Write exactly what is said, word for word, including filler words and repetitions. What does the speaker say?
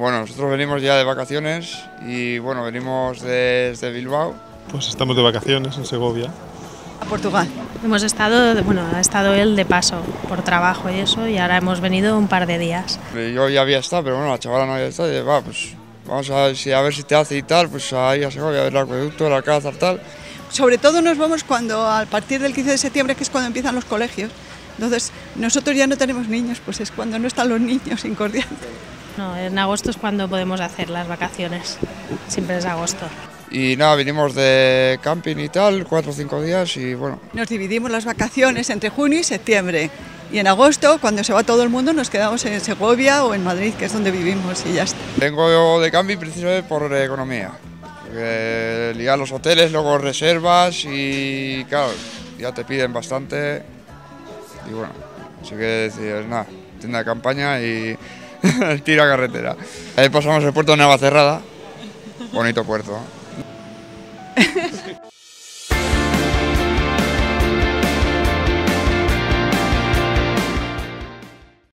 Bueno, nosotros venimos ya de vacaciones y bueno, venimos desde Bilbao. Pues estamos de vacaciones en Segovia. A Portugal. Hemos estado, bueno, ha estado él de paso por trabajo y eso, y ahora hemos venido un par de días. Yo ya había estado, pero bueno, la chavala no había estado y va, pues vamos a ver si, a ver si te hace y tal, pues ahí a Segovia, a ver el acueducto, el Alcázar, tal. Sobre todo nos vamos cuando, a partir del quince de septiembre, que es cuando empiezan los colegios. Entonces, nosotros ya no tenemos niños, pues es cuando no están los niños en Cordial. No, en agosto es cuando podemos hacer las vacaciones, siempre es agosto. Y nada, vinimos de camping y tal, cuatro o cinco días y bueno. Nos dividimos las vacaciones entre junio y septiembre. Y en agosto, cuando se va todo el mundo, nos quedamos en Segovia o en Madrid, que es donde vivimos, y ya está. Vengo de camping precisamente por economía. Porque ligar los hoteles, luego reservas y claro, ya te piden bastante. Y bueno, así que decides, nada, tienda de campaña y tira a carretera. Ahí pasamos el puerto de Navacerrada, bonito puerto.